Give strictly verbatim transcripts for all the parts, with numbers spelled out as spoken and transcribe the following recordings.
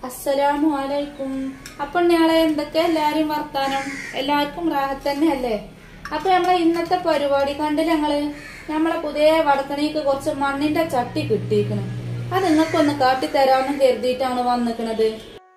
അസ്സലാമു അലൈക്കും. അപ്പൊ ഞങ്ങളെ എന്തൊക്കെ എല്ലാരും വർത്താനം, എല്ലാവർക്കും റാഹത്ത് തന്നെ അല്ലേ? അപ്പൊ നമ്മളെ ഇന്നത്തെ പരിപാടി കണ്ട് ഞങ്ങള് നമ്മളെ പുതിയ വടക്കണിക്ക് കുറച്ച് മണ്ണിന്റെ ചട്ടി കിട്ടിയിരിക്കണം. അത് നിങ്ങൾക്കൊന്ന് കാട്ടിത്തരാമെന്ന് കരുതിയിട്ടാണ് വന്നിക്കണത്.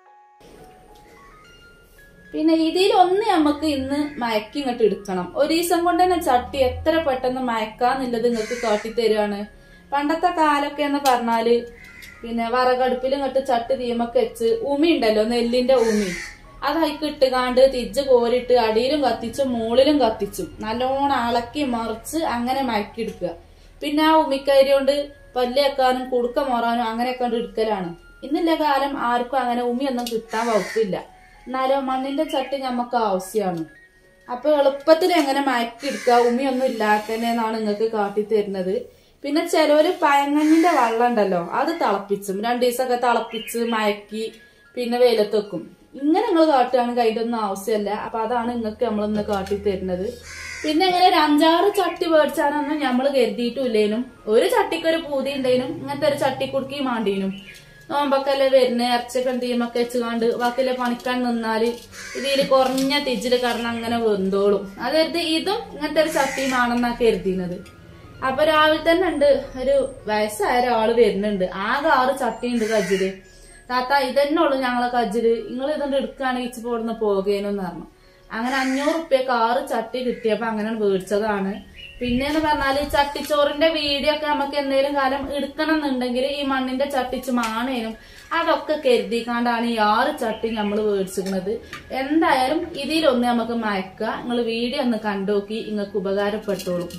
പിന്നെ ഇതിലൊന്ന് നമുക്ക് ഇന്ന് മയക്കി ഇങ്ങോട്ട് എടുക്കണം. ഒരു ദിവസം കൊണ്ട് തന്നെ ചട്ടി എത്ര പെട്ടെന്ന് മയക്കാന്നുള്ളത് നിങ്ങൾക്ക് കാട്ടിത്തരുവാണ്. പണ്ടത്തെ കാലൊക്കെ എന്ന് പറഞ്ഞാല് പിന്നെ വറകടുപ്പിൽ ഇങ്ങോട്ട് ചട്ടി തീമൊക്കെ വെച്ച് ഉമി ഉണ്ടല്ലോ, നെല്ലിന്റെ ഉമി, അതതിക്ക് ഇട്ടുകാണ്ട് തിരിച്ച് കോരിട്ട് അടിയിലും കത്തിച്ചു മുകളിലും കത്തിച്ചു നല്ലോണം അളക്കി മറിച്ച് അങ്ങനെ മയക്കി എടുക്കുക. പിന്നെ ആ ഉമിക്കരി കൊണ്ട് പല്ല് വെക്കാനും കുടുക്ക മോറാനും അങ്ങനെയൊക്കെ കൊണ്ട് എടുക്കലാണ്. ഇന്നില്ല കാലം ആർക്കും അങ്ങനെ ഉമിയൊന്നും കിട്ടാൻ വകുപ്പില്ല. എന്നാലും മണ്ണിന്റെ ചട്ടി നമുക്ക് ആവശ്യമാണ്. അപ്പൊ എളുപ്പത്തിൽ എങ്ങനെ മയക്കി എടുക്കുക ഉമിയൊന്നും ഇല്ലാത്തന്നെന്നാണ് നിങ്ങൾക്ക് കാട്ടിത്തരുന്നത്. പിന്നെ ചിലവര് പയങ്ങഞ്ഞിന്റെ വെള്ളം ഉണ്ടല്ലോ, അത് തിളപ്പിച്ചും രണ്ടു ദിവസമൊക്കെ തിളപ്പിച്ച് മയക്കി പിന്നെ വെയിലത്ത് വെക്കും. ഇങ്ങനെ നിങ്ങൾ കാട്ടുകയാണെങ്കിൽ അതിന്റെ ഒന്നും ആവശ്യമല്ല. അപ്പൊ അതാണ് നിങ്ങൾക്ക് നമ്മളിന്ന് കാട്ടിത്തരുന്നത്. പിന്നെ ഇങ്ങനെ ഒരു അഞ്ചാറ് ചട്ടി മേടിച്ചാനൊന്നും നമ്മള് കരുതിയിട്ടില്ലേനും. ഒരു ചട്ടിക്കൊരു പൂതി ഉണ്ടേനും ഇങ്ങനത്തെ ഒരു ചട്ടി കുടുക്കി മാണ്ടീനും. നോമ്പൊക്കെ അല്ലേ വരുന്ന ഇറച്ചൊക്കെ തീമൊക്കെ വെച്ചുകൊണ്ട് ബാക്കിയുള്ള പണിക്കാൻ നിന്നാല് ഇതിൽ കുറഞ്ഞ തിജില് കടന്ന് അങ്ങനെ വെന്തോളും. അതായത് ഇതും ഇങ്ങനത്തെ ഒരു ചട്ടിയുമാണെന്നാ കരുതിയത്. അപ്പൊ രാവിലെ തന്നെ ഉണ്ട് ഒരു വയസ്സായ ഒരാള് വരുന്നുണ്ട്. ആകെ ആറ് ചട്ടി ഉണ്ട് കജ്ജില്. താത്ത ഇതന്നെ ഉള്ളു ഞങ്ങളെ കജ്ജില്, നിങ്ങൾ ഇതുകൊണ്ട് എടുക്കുകയാണെങ്കിൽ ഇച്ചിരി പോടുന്ന പോകേനെന്ന് പറഞ്ഞു. അങ്ങനെ അഞ്ഞൂറ് റുപ്യക്ക് ആറ് ചട്ടി കിട്ടിയപ്പോ അങ്ങനെ മേടിച്ചതാണ്. പിന്നെന്ന് പറഞ്ഞാല് ചട്ടിച്ചോറിന്റെ വീഡിയോ ഒക്കെ നമുക്ക് എന്തെങ്കിലും കാലം എടുക്കണം എന്നുണ്ടെങ്കിൽ ഈ മണ്ണിന്റെ ചട്ടിച്ച് മാണേനും അതൊക്കെ കരുതിക്കാണ്ടാണ് ഈ ആറ് ചട്ടി നമ്മൾ മേടിച്ചിരിക്കുന്നത്. എന്തായാലും ഇതിലൊന്ന് നമുക്ക് മയക്കുക. നിങ്ങൾ വീഡിയോ ഒന്ന് കണ്ടുനോക്കി നിങ്ങൾക്ക് ഉപകാരപ്പെട്ടോളും.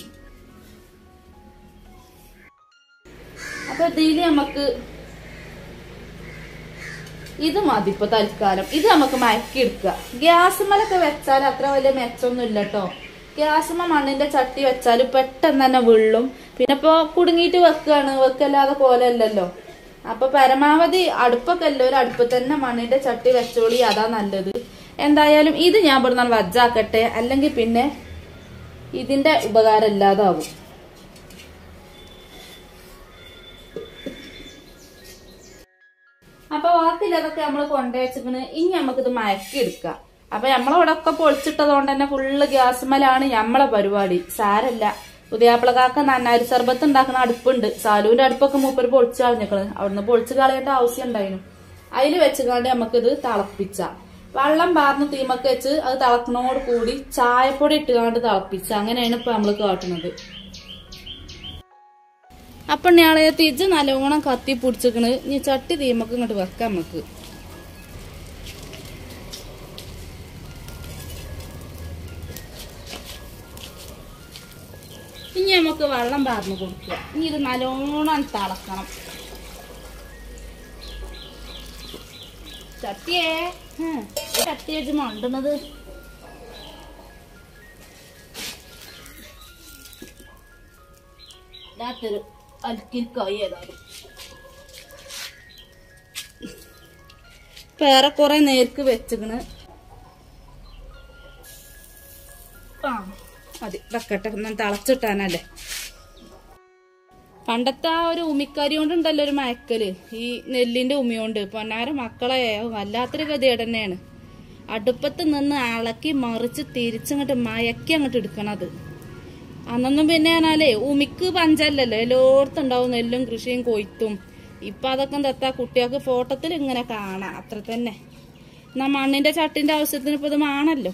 അപ്പൊ ഇതില് നമുക്ക് ഇത് മതി ഇപ്പൊ തൽക്കാലം. ഇത് നമുക്ക് മയക്കി എടുക്കുക. ഗ്യാസുമലൊക്കെ വെച്ചാൽ അത്ര വലിയ മെച്ചൊന്നും ഇല്ല കേട്ടോ. ഗ്യാസുമ മണ്ണിന്റെ ചട്ടി വെച്ചാൽ പെട്ടെന്ന് തന്നെ വീഴും. പിന്നെ ഇപ്പൊ കുടുങ്ങിയിട്ട് വെക്കുകയാണ്, വെക്കല്ലാതെ കോലല്ലല്ലോ. അപ്പൊ പരമാവധി അടുപ്പൊക്കെ എല്ലാവരും അടുപ്പ് തന്നെ മണ്ണിന്റെ ചട്ടി വെച്ചോളി, അതാ നല്ലത്. എന്തായാലും ഇത് ഞാൻ ഇവിടെ നിന്ന് വജ്ജാക്കട്ടെ, അല്ലെങ്കിൽ പിന്നെ ഇതിന്റെ ഉപകാരം ഇല്ലാതാവും. അപ്പൊ ബാക്കിയില്ലതൊക്കെ നമ്മള് കൊണ്ടുവച്ചിക്കണ്. ഇനി നമുക്കിത് മയക്കി എടുക്കാം. അപ്പൊ നമ്മളിവിടെ ഒക്കെ പൊളിച്ചിട്ടതുകൊണ്ട് തന്നെ ഫുള്ള് ഗ്യാസ്മലാണ് നമ്മളെ പരിപാടി. സാരല്ല, പുതിയാപ്പിളക്കാക്ക നന്നാരി സർബത്ത് ഉണ്ടാക്കുന്ന അടുപ്പുണ്ട്. സാലുവിന്റെ അടുപ്പൊക്കെ മൂപ്പര് പൊളിച്ചു കളഞ്ഞിക്കണ്. അവിടുന്ന് പൊളിച്ചു കളയേണ്ട ആവശ്യം ഉണ്ടായിരുന്നു. അതിൽ വെച്ചുകാണ്ട് നമുക്കിത് തിളപ്പിച്ച വെള്ളം പാർന്ന് തീമൊക്കെ വെച്ച് അത് തിളക്കണോട് കൂടി ചായപ്പൊടി ഇട്ടുകാണ്ട് തിളപ്പിച്ച അങ്ങനെയാണ് ഇപ്പൊ നമ്മള് കാട്ടുന്നത്. അപ്പൊ ഞാളെ തിരിച്ച് നല്ലോണം കത്തി പിടിച്ചിക്കണ്. ഇനി ചട്ടി തീമക്ക് ഇങ്ങോട്ട് വെക്കാം നമുക്ക്. ഇനി നമുക്ക് വെള്ളം പാർന്ന് കൊടുക്കുക. ഇനി ഇത് നല്ലോണം തിളക്കണം. ചട്ടിയേ ചട്ടി വെച്ച് മണ്ടുന്നത് ഇല്ലാത്തൊരു അൽക്കിൽക്കായി ഏതായാലും വേറെ കുറെ നേർക്ക് വെച്ചിക്കണ്. ആ മതി, വെക്കട്ടെ. ഒന്നും തിളച്ചിട്ടാനല്ലേ. പണ്ടത്തെ ആ ഒരു ഉമിക്കരി കൊണ്ടുണ്ടല്ലോ ഒരു മയക്കല്, ഈ നെല്ലിന്റെ ഉമിയോണ്ട്. പൊന്നാര മക്കളെ വല്ലാത്തൊരു ഗതികേട് തന്നെയാണ്. അടുപ്പത്ത് നിന്ന് അളക്കി മറിച്ച് തിരിച്ചങ്ങോട്ട് മയക്കി അങ്ങോട്ട് എടുക്കണത്. അന്നൊന്നും പിന്നെ പറഞ്ഞാലേ ഉമിക്ക് പഞ്ചല്ലല്ലോ, എല്ലായിടത്തും ഉണ്ടാവും നെല്ലും കൃഷിയും കൊയ്ത്തും. ഇപ്പൊ അതൊക്കെ എന്താ കുട്ടികൾക്ക് ഫോട്ടോത്തിൽ ഇങ്ങനെ കാണാം, അത്ര തന്നെ. എന്നാ മണ്ണിന്റെ ചട്ടിന്റെ ആവശ്യത്തിന് ഇപ്പൊ ഇത് മാണല്ലോ.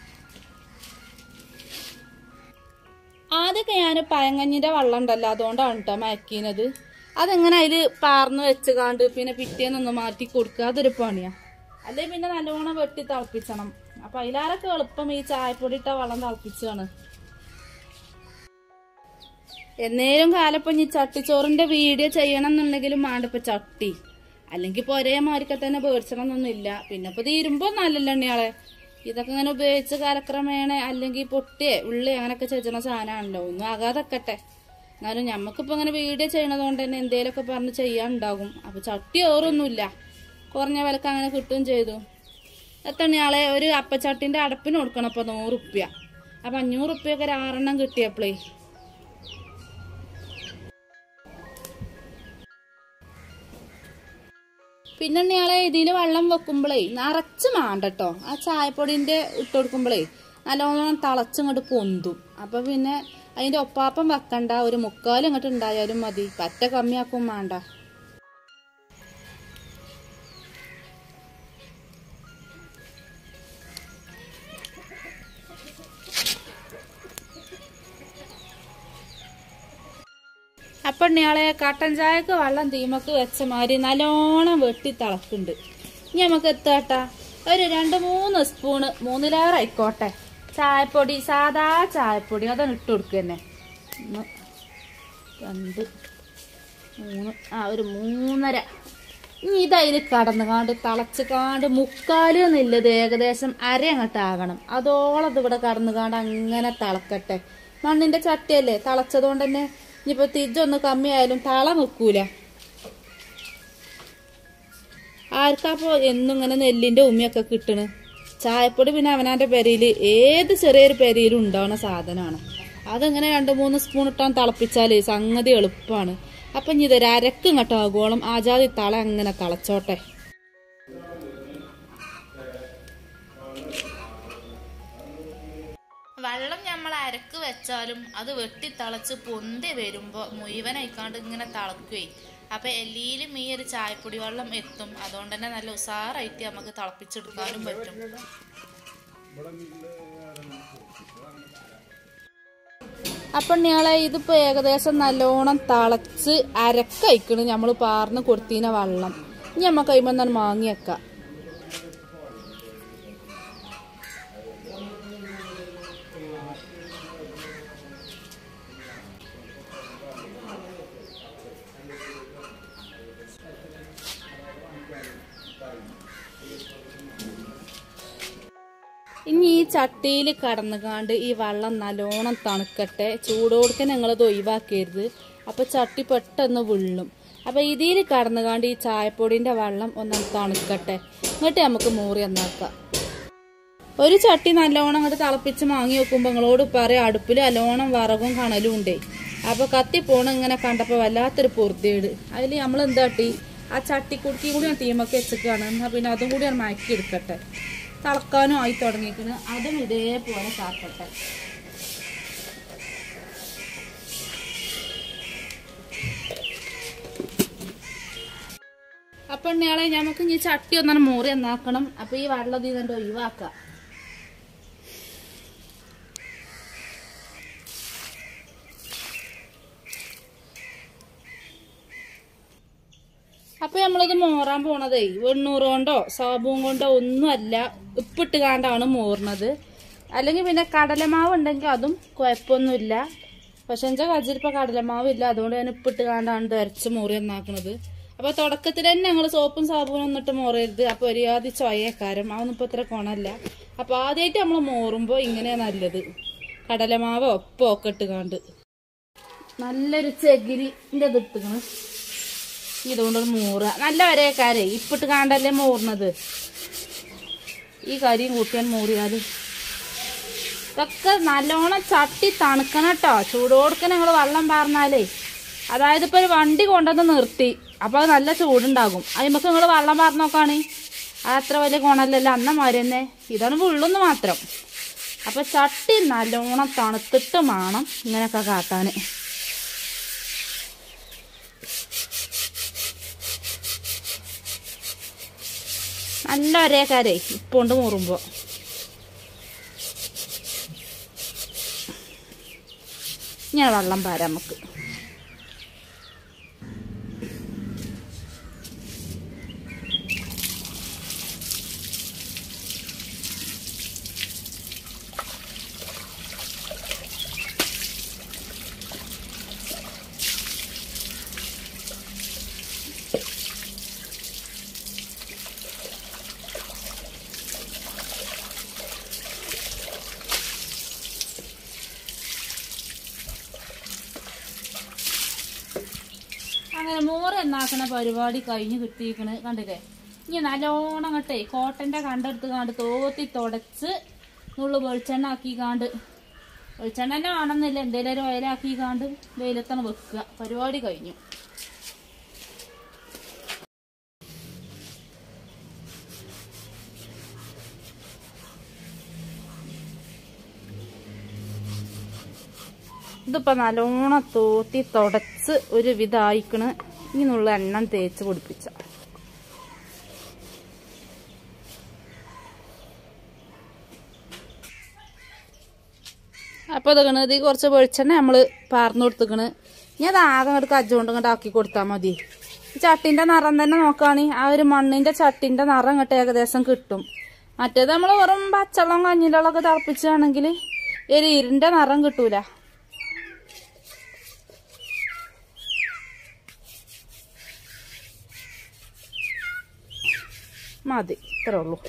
ആദ്യമൊക്കെ ഞാൻ പയങ്ങഞ്ഞിന്റെ വെള്ളം ഉണ്ടല്ലോ അതുകൊണ്ടാണ് കേട്ടോ മയക്കിയത്. അതെങ്ങനെ അതില് പാർന്ന് വെച്ചുകാണ്ട് പിന്നെ പിറ്റേന്നൊന്ന് മാറ്റി കൊടുക്കുക, അതൊരു പണിയാ. അല്ലെ പിന്നെ നല്ലോണം വെട്ടി തിളപ്പിച്ചണം. അപ്പൊ അതിലാരൊക്കെ എളുപ്പം ഈ ചായപ്പൊടി ഇട്ട വെള്ളം തിളപ്പിച്ചാണ്. എന്നേലും കാലപ്പം ഈ ചട്ടിച്ചോറിന്റെ വീഡിയോ ചെയ്യണം എന്നുണ്ടെങ്കിലും വേണ്ടപ്പോ ചട്ടി, അല്ലെങ്കിൽ ഇപ്പൊ ഒരേ മാരിക്കെ തന്നെ പേടിച്ചണം എന്നൊന്നും ഇല്ല. പിന്നെ ഇപ്പൊ തീരുമ്പോ നല്ലല്ലോ എണ്ണയാളെ. ഇതൊക്കെ ഇങ്ങനെ ഉപയോഗിച്ച് കാലക്രമേണ അല്ലെങ്കിൽ പൊട്ടിയെ ഉള്ളി അങ്ങനെയൊക്കെ ചെച്ചണ സാധനമാണല്ലോ. ഒന്നും ആകാതെക്കട്ടെ. എന്നാലും ഞമ്മക്കിപ്പോ ഇങ്ങനെ വീഡിയോ ചെയ്യണത് കൊണ്ട് തന്നെ എന്തേലൊക്കെ പറഞ്ഞ് ചെയ്യാനുണ്ടാകും. അപ്പൊ ചട്ടി ഓറൊന്നുമില്ല, കുറഞ്ഞ വിലക്ക് അങ്ങനെ കിട്ടുകയും ചെയ്തു. എത്രയാളെ ഒരു അപ്പച്ചട്ടിന്റെ അടപ്പിന് കൊടുക്കണം ഇപ്പൊ നൂറുപ്യ. അപ്പൊ അഞ്ഞൂറ് റുപ്യൊക്കെ ഒരു ആറെണ്ണം കിട്ടിയപ്പോളേ പിന്നെ ഇയാളെ ഇതിൽ വെള്ളം വെക്കുമ്പോഴേ നിറച്ച് മാണ്ടട്ടോ. ആ ചായപ്പൊടിന്റെ ഇട്ട് കൊടുക്കുമ്പോഴേ നല്ലോണം തിളച്ചിങ്ങോട്ട് പൊന്തും. അപ്പൊ പിന്നെ അതിന്റെ ഒപ്പാപ്പം വെക്കണ്ട, ഒരു മുക്കാലും ഇങ്ങോട്ട് ഉണ്ടായാലും മതി. പറ്റ കമ്മിയാക്കും വേണ്ട. അപ്പൊ ഇയാളെ കട്ടൻ ചായക്ക് വെള്ളം തീമക്ക് വെച്ച മാതിരി നല്ലോണം വെട്ടി തിളക്കുന്നുണ്ട്. ഇനി നമുക്ക് എത്താട്ടാ ഒരു രണ്ട് മൂന്ന് സ്പൂണ് മൂന്നിലേറെ ആയിക്കോട്ടെ ചായപ്പൊടി, സാധാ ചായപ്പൊടി അതാണ് ഇട്ട് കൊടുക്കുക തന്നെ. ഒന്ന് രണ്ട് മൂന്ന് ആ ഒരു മൂന്നര. ഇനി ഇതതിൽ കടന്ന് കാണ്ട് തിളച്ച് കാണ്ട് മുക്കാല് എന്നുള്ളത് ഏകദേശം അര അങ്ങോട്ട് ആകണം. അതോളം ഇതിവിടെ കടന്ന് കാണ്ട് അങ്ങനെ തിളക്കട്ടെ. മണ്ണിന്റെ ചട്ടിയല്ലേ, തിളച്ചതുകൊണ്ട് തന്നെ ഇനിയിപ്പോ തിരിച്ചൊന്ന് കമ്മിയായാലും തള നിൽക്കൂല. ആർക്കാപ്പോ എന്നും ഇങ്ങനെ നെല്ലിന്റെ ഉമ്മിയൊക്കെ കിട്ടണ്. ചായപ്പൊടി പിന്നെ അവനാന്റെ പെരയില് ഏത് ചെറിയൊരു പെരയിലും ഉണ്ടാവുന്ന സാധനമാണ്. അതിങ്ങനെ രണ്ടു മൂന്ന് സ്പൂൺ ഇട്ടാൻ തിളപ്പിച്ചാല് സംഗതി എളുപ്പമാണ്. അപ്പൊ ഇനി ഇതൊരു അരക്കും ഇങ്ങോട്ട് ആകുവോളം ആജാതി തള അങ്ങനെ തിളച്ചോട്ടെ. വെള്ളം നമ്മൾ അരക്ക് വെച്ചാലും അത് വെട്ടി തിളച്ച് പൊന്തി വരുമ്പോ മുഴുവനായിക്കാണ്ട് ഇങ്ങനെ തിളക്കുകയെ. അപ്പൊ എല്ലിയിലും ഈ ഒരു ചായപ്പൊടി വെള്ളം എത്തും. അതുകൊണ്ട് തന്നെ നല്ല ഉസാറായിട്ട് നമുക്ക് തിളപ്പിച്ചെടുക്കാനും പറ്റും. അപ്പൊ ഇയാളെ ഇതിപ്പോ ഏകദേശം നല്ലോണം തിളച്ച് അരക്കയിക്കണ് നമ്മള് പാർന്ന് കൊടുത്തീന വെള്ളം. ഇനി നമ്മക്ക് കഴിയുമ്പോ മാങ്ങി വെക്കാം. ഇനി ഈ ചട്ടിയിൽ കടന്നുകാണ്ട് ഈ വെള്ളം നല്ലോണം തണുക്കട്ടെ. ചൂടോടുക്കെ ഞങ്ങളത് ഒഴിവാക്കരുത്. അപ്പൊ ചട്ടി പെട്ടെന്ന് വിള്ളും. അപ്പൊ ഇതിൽ കടന്നുകാണ്ട് ഈ ചായപ്പൊടിന്റെ വെള്ളം ഒന്ന് തണുക്കട്ടെ. എന്നിട്ട് നമുക്ക് മൂറി എന്നാക്കാം. ഒരു ചട്ടി നല്ലോണം അങ്ങോട്ട് തിളപ്പിച്ച് മാങ്ങി വെക്കുമ്പോ നിങ്ങളോട് പറയാം അടുപ്പിൽ നല്ലോണം വറകും കണലും ഉണ്ടേ. അപ്പൊ കത്തിപ്പോണ ഇങ്ങനെ കണ്ടപ്പോ വല്ലാത്തൊരു പൊറുതേട്. അതിൽ നമ്മൾ എന്താട്ടി ആ ചട്ടിക്കുടുക്കി കൂടി ഞാൻ തീമൊക്കെ വെച്ചേക്കാണ്. എന്നാ പിന്നെ അതും കൂടി ഞാൻ മയക്കി എടുക്കട്ടെ. തിളക്കാനും ആയി തുടങ്ങിയിരിക്കുന്നു. അതും ഇതേപോലെ കാക്കട്ടെ. അപ്പൊ ഇയാളെ നമുക്ക് ഇനി ചട്ടി ഒന്നാണ് മൂറി എന്നാക്കണം. അപ്പൊ ഈ വെള്ളം ഇതിന്റെ ഒഴിവാക്കാം. അപ്പൊ നമ്മളിത് മോറാൻ പോണതേ വെണ്ണൂറ് കൊണ്ടോ സാബും കൊണ്ടോ ഒന്നുമല്ല, ഉപ്പിട്ട് കാണ്ടാണ് മോറുന്നത്. അല്ലെങ്കിൽ പിന്നെ കടലമാവ് ഉണ്ടെങ്കിൽ അതും കുഴപ്പമൊന്നുമില്ല. പക്ഷെ എന്റെ കജിലിപ്പോ കടലമാവ് ഇല്ല, അതുകൊണ്ട് ഞാൻ ഉപ്പിട്ട് കാണ്ടാണ് ഇരച്ച് മോറി എന്നാക്കുന്നത്. അപ്പൊ തുടക്കത്തിൽ തന്നെ ഞങ്ങൾ സോപ്പും സാബുനും ഒന്നിട്ട് മോറരുത്. അപ്പൊ ഒരുയാതി ചൊയ്യക്കാരം അതൊന്നും ഇപ്പൊ ഇത്ര കൊണല്ല. അപ്പൊ ആദ്യമായിട്ട് നമ്മൾ മോറുമ്പോ ഇങ്ങനെയാ നല്ലത്. കടലമാവോ ഉപ്പോ ഒക്കെ ഇട്ട് കാണ്ട് നല്ലൊരു ചകിരിന്റെ ഇത് ഇട്ടുകണ്. ഇതുകൊണ്ട് മൂറ നല്ല വരേക്കാരെ ഇപ്പിട്ട് കാണ്ടല്ലേ മൂർന്നത്. ഈ കരിയും കൂട്ടിയാൽ മൂറിയാല് ഇതൊക്കെ നല്ലോണം ചട്ടി തണുക്കണം കേട്ടോ. ചൂടോടുക്കെ ഞങ്ങൾ വെള്ളം പാർന്നാലേ, അതായത് ഇപ്പൊ ഒരു വണ്ടി കൊണ്ടുവന്ന് നിർത്തി അപ്പൊ അത് നല്ല ചൂടുണ്ടാകും. അതിമൊക്കെ നിങ്ങൾ വെള്ളം പാർന്ന് നോക്കാണ്. അത് അത്ര വലിയ കോണല്ലല്ലോ, അന്നമാര് തന്നെ. ഇതാണ് ഉള്ളൊന്ന് മാത്രം. അപ്പൊ ചട്ടി നല്ലോണം തണുത്തിട്ട് വേണം ഇങ്ങനെയൊക്കെ കാട്ടാന്. നല്ല ഒരേ കാരേ ഇപ്പോണ്ട് മൂറുമ്പോ ഇങ്ങനെ വെള്ളം പാരാം നമുക്ക്. അങ്ങനെ മോറ് എന്നാക്കണ പരിപാടി കഴിഞ്ഞ് കിട്ടിയിരിക്കണ്. കണ്ടില്ലേ? ഇനി നല്ലോണം അങ്ങട്ടെ കോട്ടന്റെ കണ്ടെടുത്ത് കാണ്ട് തോത്തി തുടച്ച് നുള്ളു വെളിച്ചെണ്ണ ആക്കി കാണ്ട്, വെളിച്ചെണ്ണ തന്നെ ആണെന്നില്ല, എന്തേലും ഒരു ഓയിലാക്കി കാണ്ട് വെയിലത്താണ് വെക്കുക. പരിപാടി കഴിഞ്ഞു. ഇതിപ്പോൾ നല്ലോണം തോത്തി തുടച്ച് ഒരു വിധായിക്കണ്. ഇങ്ങനെയുള്ള എണ്ണം തേച്ച് പിടിപ്പിച്ച അപ്പോൾ ഇതകണ് ഇത് കുറച്ച് വെളിച്ചെണ്ണ നമ്മൾ പാർന്നു കൊടുത്തിക്കണ്. ഇനി അത് ആകെ അങ്ങോട്ട് കജ്ജുകൊണ്ട് ഇങ്ങോട്ട് ആക്കി കൊടുത്താൽ മതി. ഈ ചട്ടിൻ്റെ നിറം തന്നെ നോക്കുകയാണെങ്കിൽ ആ ഒരു മണ്ണിൻ്റെ ചട്ടിൻ്റെ നിറം ഇങ്ങോട്ട് ഏകദേശം കിട്ടും. മറ്റേത് നമ്മൾ വെറും പച്ചവെള്ളം കഞ്ഞിൻ്റെ വെള്ളമൊക്കെ തിളപ്പിച്ചാണെങ്കിൽ ഒരു ഇരുൻ്റെ നിറം കിട്ടൂല. മതി, ഇത്രേ ഉള്ളൂ.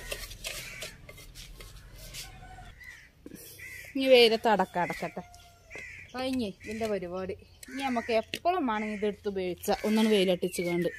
ഇനി വെയിലത്ത് അടക്ക അടക്കട്ടെ. കഴിഞ്ഞ് ഇതിൻ്റെ പരിപാടി. ഇനി നമുക്ക് എപ്പോഴും വേണമെങ്കിൽ ഇതെടുത്ത് ഉപയോഗിച്ച ഒന്നാണ് വെയിലട്ടിച്ച് കണ്ട്.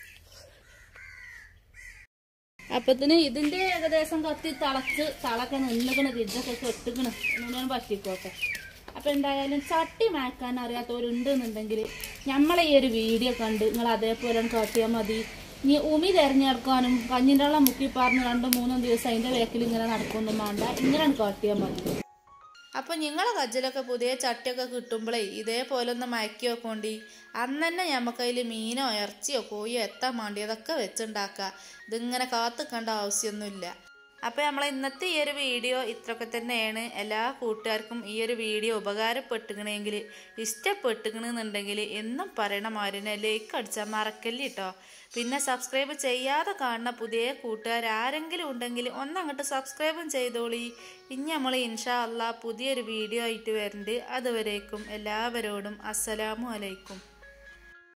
അപ്പത്തിന് ഇതിന്റെ ഏകദേശം കത്തി തിളച്ച് തിളക്കെ നിന്നിക്കണ് ഇതൊക്കെ കെട്ടിക്കണ് എന്നൊന്നും പറ്റിക്കോട്ടെ. അപ്പൊ എന്തായാലും ചട്ടി മാക്കാൻ അറിയാത്തവരുണ്ടെന്നുണ്ടെങ്കിൽ നമ്മളെ ഈ ഒരു വീഡിയോ കണ്ട് നിങ്ങൾ അതേപോലെ കാട്ടിയാൽ മതി. ഇനി ഉമി തിരഞ്ഞെടുക്കാനും കഞ്ഞിൻ്റെ വെള്ളം മുക്കി പറഞ്ഞ് രണ്ടും മൂന്നും ദിവസം അതിന്റെ വേക്കിൽ ഇങ്ങനെ നടക്കൊന്നും വേണ്ട, ഇങ്ങനെ കാട്ടിയാൽ മതി. അപ്പൊ നിങ്ങളെ കജ്ജിലൊക്കെ പുതിയ ചട്ടിയൊക്കെ കിട്ടുമ്പോഴേ ഇതേപോലെ ഒന്ന് മയക്കി വെക്കോണ്ടി. അന്ന് തന്നെ ഞമ്മക്കതിൽ മീനോ ഇറച്ചിയോ കോഴിയോ എത്താൻ വേണ്ടിയതൊക്കെ വെച്ചുണ്ടാക്കുക. ഇതിങ്ങനെ കാത്തുക്കേണ്ട ആവശ്യമൊന്നുമില്ല. അപ്പോൾ നമ്മളെ ഇന്നത്തെ ഈ ഒരു വീഡിയോ ഇത്രയൊക്കെ തന്നെയാണ്. എല്ലാ കൂട്ടുകാർക്കും ഈ ഒരു വീഡിയോ ഉപകാരപ്പെട്ടുകണമെങ്കിൽ ഇഷ്ടപ്പെട്ടുകണമെന്നുണ്ടെങ്കിൽ എന്നും പറയണ മാതിരി ലൈക്ക് അടിച്ചാൽ മറക്കല്ലേ കേട്ടോ. പിന്നെ സബ്സ്ക്രൈബ് ചെയ്യാതെ കാണുന്ന പുതിയ കൂട്ടുകാർ ആരെങ്കിലും ഉണ്ടെങ്കിൽ ഒന്നങ്ങോട്ട് സബ്സ്ക്രൈബും ചെയ്തോളി. ഇനി നമ്മൾ ഇൻഷാ അല്ലാ പുതിയൊരു വീഡിയോ ആയിട്ട് വരുന്നുണ്ട്. അതുവരേക്കും എല്ലാവരോടും അസ്സലാമു അലൈക്കും.